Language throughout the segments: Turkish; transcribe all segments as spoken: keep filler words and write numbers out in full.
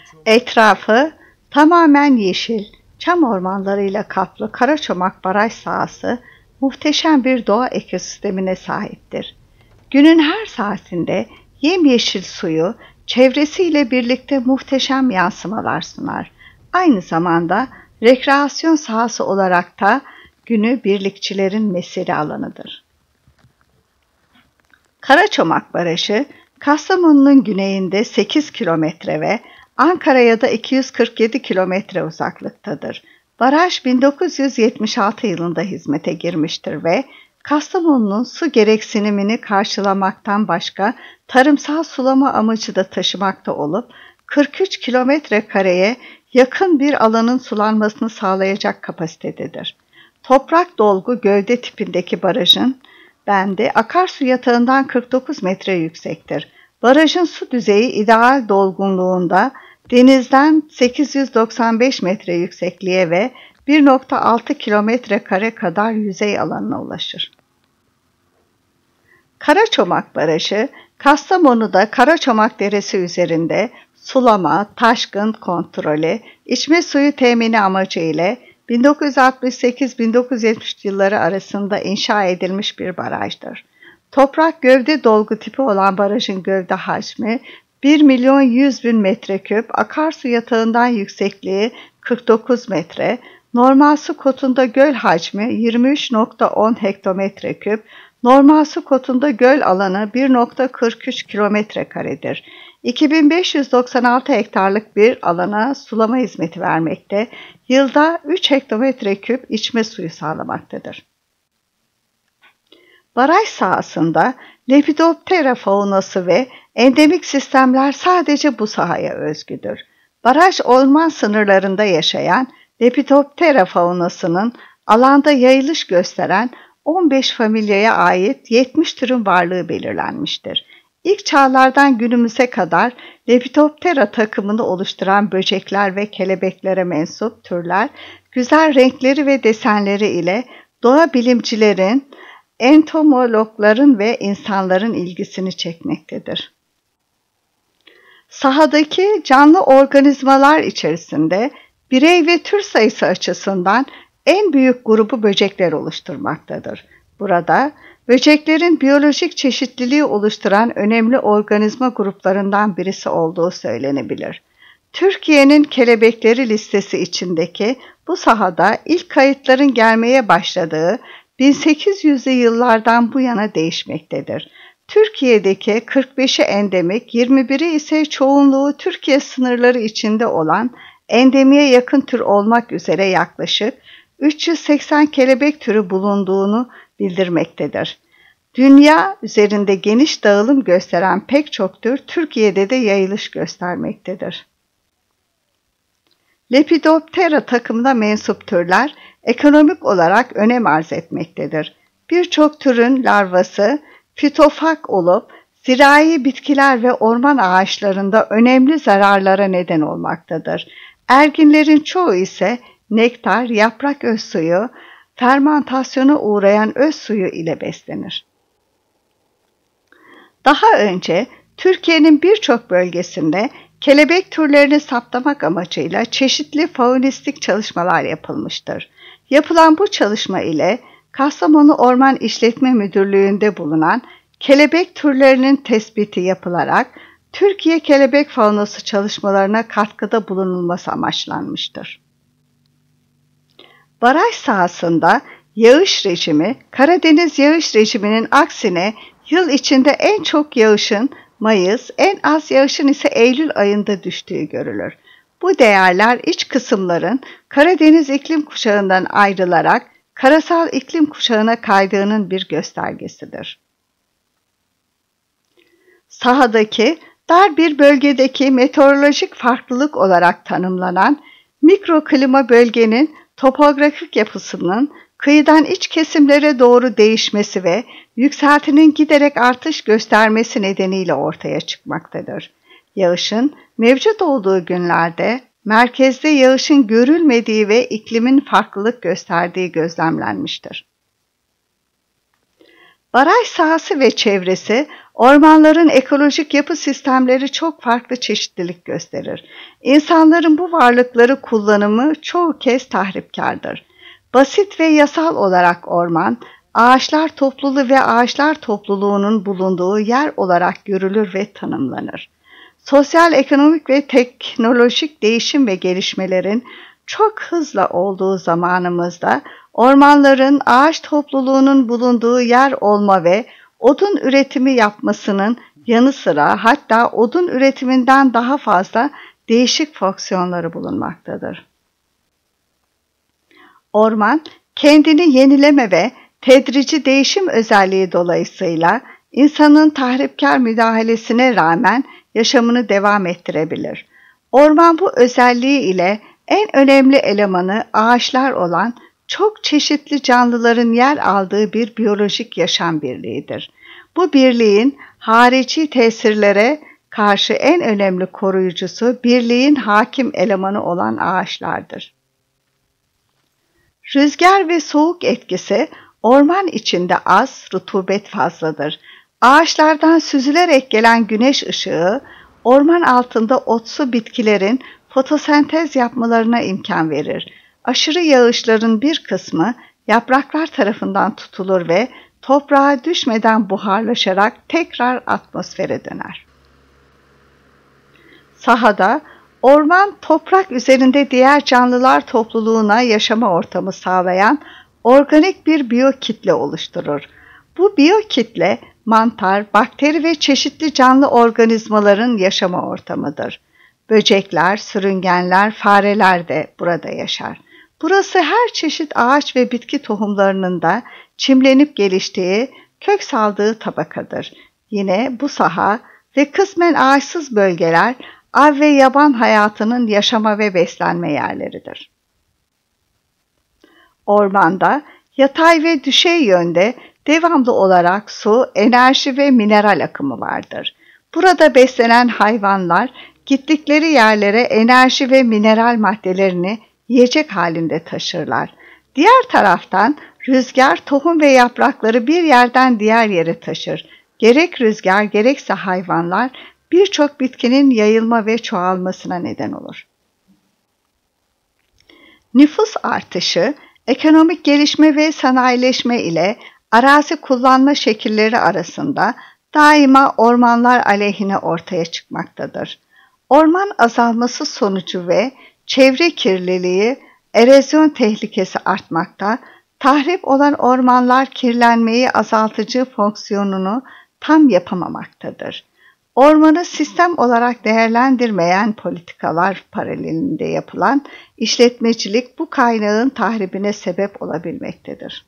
Etrafı tamamen yeşil, çam ormanlarıyla kaplı Karaçomak Baraj sahası muhteşem bir doğa ekosistemine sahiptir. Günün her saatinde yemyeşil suyu çevresiyle birlikte muhteşem yansımalar sunar. Aynı zamanda rekreasyon sahası olarak da günü birlikçilerin mesire alanıdır. Karaçomak Barajı, Kastamonu'nun güneyinde sekiz kilometre ve Ankara'ya da iki yüz kırk yedi kilometre uzaklıktadır. Baraj bin dokuz yüz yetmiş altı yılında hizmete girmiştir ve Kastamonu'nun su gereksinimini karşılamaktan başka tarımsal sulama amacı da taşımakta olup kırk üç kilometre kareye yakın bir alanın sulanmasını sağlayacak kapasitededir. Toprak dolgu gövde tipindeki barajın bendi akarsu yatağından kırk dokuz metre yüksektir. Barajın su düzeyi ideal dolgunluğunda denizden sekiz yüz doksan beş metre yüksekliğe ve bir virgül altı kilometre kare kadar yüzey alanına ulaşır. Karaçomak Barajı, Kastamonu'da Karaçomak Deresi üzerinde sulama, taşkın kontrolü, içme suyu temini amacı ile bin dokuz yüz altmış sekiz bin dokuz yüz yetmiş yılları arasında inşa edilmiş bir barajdır. Toprak gövde dolgu tipi olan barajın gövde hacmi bir milyon yüz bin metreküp, akarsu yatağından yüksekliği kırk dokuz metre, normal su kotunda göl hacmi yirmi üç virgül on hektometre küp, normal su kotunda göl alanı bir virgül kırk üç kilometre karedir. iki bin beş yüz doksan altı hektarlık bir alana sulama hizmeti vermekte, yılda üç hektometre küp içme suyu sağlamaktadır. Baraj sahasında Lepidoptera faunası ve endemik sistemler sadece bu sahaya özgüdür. Baraj orman sınırlarında yaşayan Lepidoptera faunasının alanda yayılış gösteren on beş familyaya ait yetmiş türün varlığı belirlenmiştir. İlk çağlardan günümüze kadar Lepidoptera takımını oluşturan böcekler ve kelebeklere mensup türler, güzel renkleri ve desenleri ile doğa bilimcilerin, entomologların ve insanların ilgisini çekmektedir. Sahadaki canlı organizmalar içerisinde birey ve tür sayısı açısından en büyük grubu böcekler oluşturmaktadır. Burada böceklerin biyolojik çeşitliliği oluşturan önemli organizma gruplarından birisi olduğu söylenebilir. Türkiye'nin kelebekleri listesi içindeki bu sahada ilk kayıtların gelmeye başladığı bin sekiz yüzlü yıllardan bu yana değişmektedir. Türkiye'deki kırk beşi endemik, yirmi biri ise çoğunluğu Türkiye sınırları içinde olan endemiye yakın tür olmak üzere yaklaşık üç yüz seksen kelebek türü bulunduğunu bildirmektedir. Dünya üzerinde geniş dağılım gösteren pek çok tür Türkiye'de de yayılış göstermektedir. Lepidoptera takımına mensup türler ekonomik olarak önem arz etmektedir. Birçok türün larvası fitofag olup zirai bitkiler ve orman ağaçlarında önemli zararlara neden olmaktadır. Erginlerin çoğu ise nektar, yaprak özsuyu, fermentasyona uğrayan öz suyu ile beslenir. Daha önce Türkiye'nin birçok bölgesinde kelebek türlerini saptamak amacıyla çeşitli faunistik çalışmalar yapılmıştır. Yapılan bu çalışma ile Kastamonu Orman İşletme Müdürlüğü'nde bulunan kelebek türlerinin tespiti yapılarak Türkiye kelebek faunası çalışmalarına katkıda bulunulması amaçlanmıştır. Baraj sahasında yağış rejimi, Karadeniz yağış rejiminin aksine yıl içinde en çok yağışın Mayıs, en az yağışın ise Eylül ayında düştüğü görülür. Bu değerler iç kısımların Karadeniz iklim kuşağından ayrılarak karasal iklim kuşağına kaydığının bir göstergesidir. Sahadaki dar bir bölgedeki meteorolojik farklılık olarak tanımlanan mikroklima bölgenin topografik yapısının kıyıdan iç kesimlere doğru değişmesi ve yükseltinin giderek artış göstermesi nedeniyle ortaya çıkmaktadır. Yağışın mevcut olduğu günlerde merkezde yağışın görülmediği ve iklimin farklılık gösterdiği gözlemlenmiştir. Baraj sahası ve çevresi, ormanların ekolojik yapı sistemleri çok farklı çeşitlilik gösterir. İnsanların bu varlıkları kullanımı çoğu kez tahripkardır. Basit ve yasal olarak orman, ağaçlar topluluğu ve ağaçlar topluluğunun bulunduğu yer olarak görülür ve tanımlanır. Sosyal, ekonomik ve teknolojik değişim ve gelişmelerin çok hızlı olduğu zamanımızda ormanların ağaç topluluğunun bulunduğu yer olma ve odun üretimi yapmasının yanı sıra hatta odun üretiminden daha fazla değişik fonksiyonları bulunmaktadır. Orman, kendini yenileme ve tedrici değişim özelliği dolayısıyla insanın tahripkar müdahalesine rağmen yaşamını devam ettirebilir. Orman bu özelliği ile en önemli elemanı ağaçlar olan çok çeşitli canlıların yer aldığı bir biyolojik yaşam birliğidir. Bu birliğin harici tesirlere karşı en önemli koruyucusu birliğin hakim elemanı olan ağaçlardır. Rüzgar ve soğuk etkisi orman içinde az, rutubet fazladır. Ağaçlardan süzülerek gelen güneş ışığı orman altında otsu bitkilerin fotosentez yapmalarına imkan verir. Aşırı yağışların bir kısmı yapraklar tarafından tutulur ve toprağa düşmeden buharlaşarak tekrar atmosfere döner. Sahada orman toprak üzerinde diğer canlılar topluluğuna yaşama ortamı sağlayan organik bir biyokitle oluşturur. Bu biyokitle mantar, bakteri ve çeşitli canlı organizmaların yaşama ortamıdır. Böcekler, sürüngenler, fareler de burada yaşar. Burası her çeşit ağaç ve bitki tohumlarının da çimlenip geliştiği, kök saldığı tabakadır. Yine bu saha ve kısmen ağaçsız bölgeler av ve yaban hayatının yaşama ve beslenme yerleridir. Ormanda yatay ve düşey yönde devamlı olarak su, enerji ve mineral akımı vardır. Burada beslenen hayvanlar gittikleri yerlere enerji ve mineral maddelerini yiyecek halinde taşırlar. Diğer taraftan rüzgar tohum ve yaprakları bir yerden diğer yere taşır. Gerek rüzgar gerekse hayvanlar birçok bitkinin yayılma ve çoğalmasına neden olur. Nüfus artışı, ekonomik gelişme ve sanayileşme ile arazi kullanma şekilleri arasında daima ormanlar aleyhine ortaya çıkmaktadır. Orman azalması sonucu ve çevre kirliliği, erozyon tehlikesi artmakta, tahrip olan ormanlar kirlenmeyi azaltıcı fonksiyonunu tam yapamamaktadır. Ormanı sistem olarak değerlendirmeyen politikalar paralelinde yapılan işletmecilik bu kaynağın tahribine sebep olabilmektedir.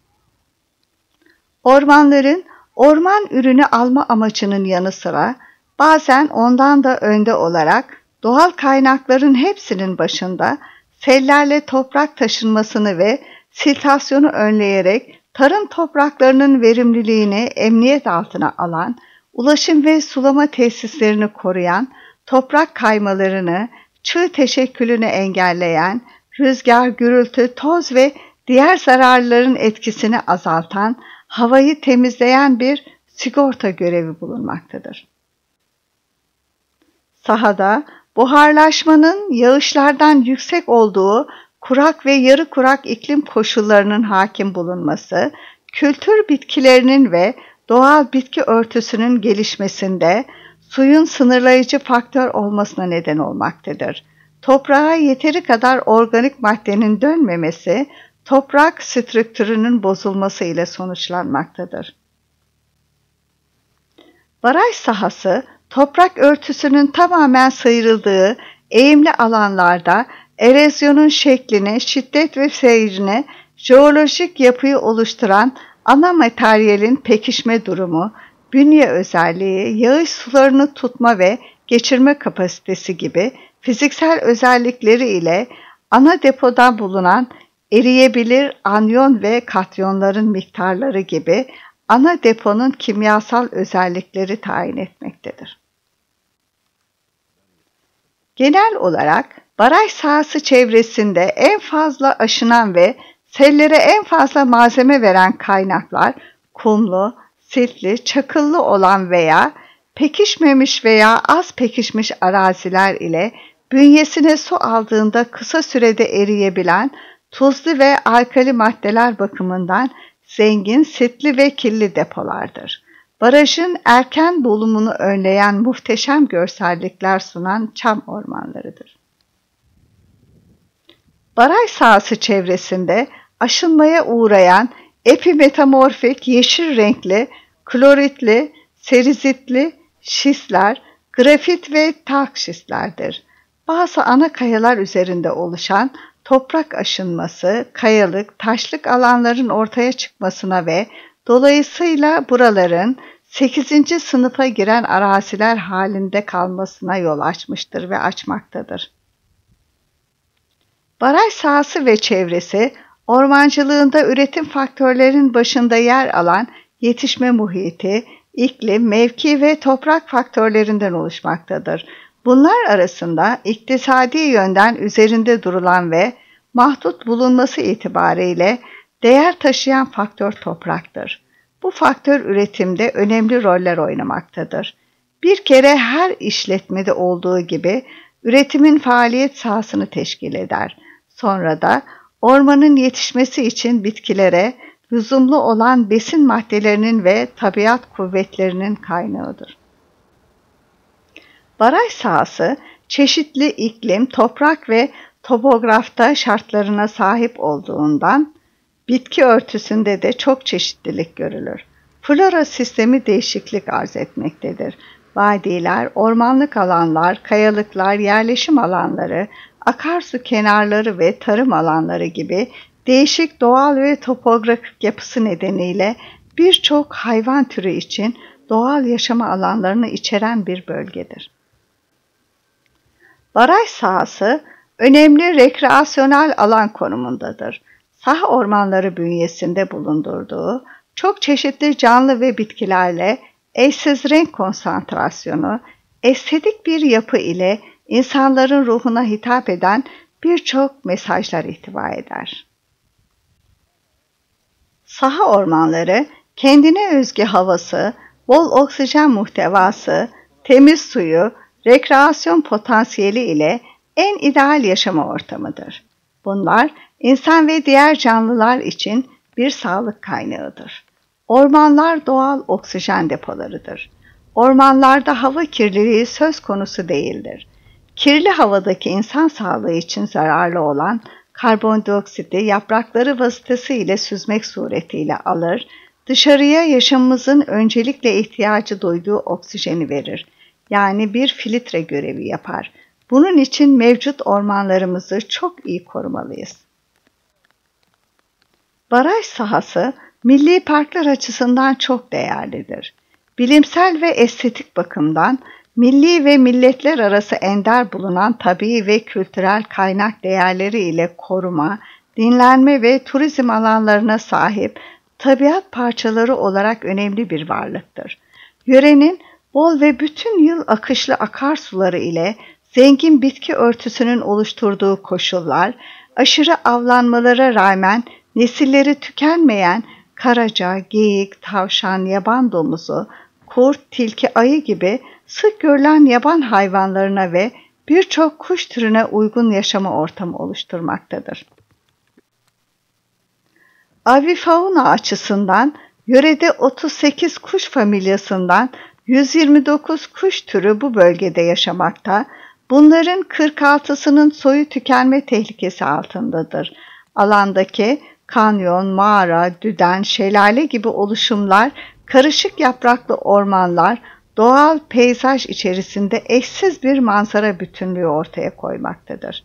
Ormanların orman ürünü alma amacının yanı sıra bazen ondan da önde olarak doğal kaynakların hepsinin başında sellerle toprak taşınmasını ve siltasyonu önleyerek tarım topraklarının verimliliğini emniyet altına alan, ulaşım ve sulama tesislerini koruyan, toprak kaymalarını, çığ teşekkülünü engelleyen, rüzgar, gürültü, toz ve diğer zararların etkisini azaltan, havayı temizleyen bir sigorta görevi bulunmaktadır. Sahada buharlaşmanın yağışlardan yüksek olduğu kurak ve yarı kurak iklim koşullarının hakim bulunması, kültür bitkilerinin ve doğal bitki örtüsünün gelişmesinde suyun sınırlayıcı faktör olmasına neden olmaktadır. Toprağa yeteri kadar organik maddenin dönmemesi, toprak strüktürünün bozulması ile sonuçlanmaktadır. Baraj sahası, toprak örtüsünün tamamen sıyrıldığı eğimli alanlarda erozyonun şeklini, şiddet ve seyrini, jeolojik yapıyı oluşturan ana materyalin pekişme durumu, bünye özelliği, yağış sularını tutma ve geçirme kapasitesi gibi fiziksel özellikleri ile ana depoda bulunan eriyebilir anyon ve katyonların miktarları gibi ana deponun kimyasal özellikleri tayin etmektedir. Genel olarak baraj sahası çevresinde en fazla aşınan ve sellere en fazla malzeme veren kaynaklar kumlu, siltli, çakıllı olan veya pekişmemiş veya az pekişmiş araziler ile bünyesine su aldığında kısa sürede eriyebilen tuzlu ve alkali maddeler bakımından zengin, sitli ve kirli depolardır. Barajın erken dolumunu önleyen muhteşem görsellikler sunan çam ormanlarıdır. Baraj sahası çevresinde aşınmaya uğrayan epimetamorfik yeşil renkli, kloritli, serizitli şistler, grafit ve talk şistlerdir. Bazı ana kayalar üzerinde oluşan toprak aşınması, kayalık, taşlık alanların ortaya çıkmasına ve dolayısıyla buraların sekizinci sınıfa giren araziler halinde kalmasına yol açmıştır ve açmaktadır. Baraj sahası ve çevresi, ormancılığında üretim faktörlerinin başında yer alan yetişme muhiti, iklim, mevki ve toprak faktörlerinden oluşmaktadır. Bunlar arasında iktisadi yönden üzerinde durulan ve mahdut bulunması itibariyle değer taşıyan faktör topraktır. Bu faktör üretimde önemli roller oynamaktadır. Bir kere her işletmede olduğu gibi üretimin faaliyet sahasını teşkil eder. Sonra da ormanın yetişmesi için bitkilere lüzumlu olan besin maddelerinin ve tabiat kuvvetlerinin kaynağıdır. Baraj sahası çeşitli iklim, toprak ve topografta şartlarına sahip olduğundan bitki örtüsünde de çok çeşitlilik görülür. Flora sistemi değişiklik arz etmektedir. Vadiler, ormanlık alanlar, kayalıklar, yerleşim alanları, akarsu kenarları ve tarım alanları gibi değişik doğal ve topografik yapısı nedeniyle birçok hayvan türü için doğal yaşama alanlarını içeren bir bölgedir. Baraj sahası önemli rekreasyonel alan konumundadır. Saha ormanları bünyesinde bulundurduğu çok çeşitli canlı ve bitkilerle eşsiz renk konsantrasyonu, estetik bir yapı ile insanların ruhuna hitap eden birçok mesajlar ihtiva eder. Saha ormanları kendine özgü havası, bol oksijen muhtevası, temiz suyu, rekreasyon potansiyeli ile en ideal yaşama ortamıdır. Bunlar insan ve diğer canlılar için bir sağlık kaynağıdır. Ormanlar doğal oksijen depolarıdır. Ormanlarda hava kirliliği söz konusu değildir. Kirli havadaki insan sağlığı için zararlı olan karbondioksiti yaprakları vasıtasıyla süzmek suretiyle alır, dışarıya yaşamımızın öncelikle ihtiyacı duyduğu oksijeni verir. Yani bir filtre görevi yapar. Bunun için mevcut ormanlarımızı çok iyi korumalıyız. Baraj sahası, milli parklar açısından çok değerlidir. Bilimsel ve estetik bakımdan milli ve milletler arası ender bulunan tabii ve kültürel kaynak değerleri ile koruma, dinlenme ve turizm alanlarına sahip tabiat parçaları olarak önemli bir varlıktır. Yörenin bol ve bütün yıl akışlı akarsuları ile zengin bitki örtüsünün oluşturduğu koşullar, aşırı avlanmalara rağmen nesilleri tükenmeyen karaca, geyik, tavşan, yaban domuzu, kurt, tilki, ayı gibi sık görülen yaban hayvanlarına ve birçok kuş türüne uygun yaşama ortamı oluşturmaktadır. Avifauna açısından yörede otuz sekiz kuş familyasından yüz yirmi dokuz kuş türü bu bölgede yaşamakta, bunların kırk altısının soyu tükenme tehlikesi altındadır. Alandaki kanyon, mağara, düden, şelale gibi oluşumlar, karışık yapraklı ormanlar, doğal peyzaj içerisinde eşsiz bir manzara bütünlüğü ortaya koymaktadır.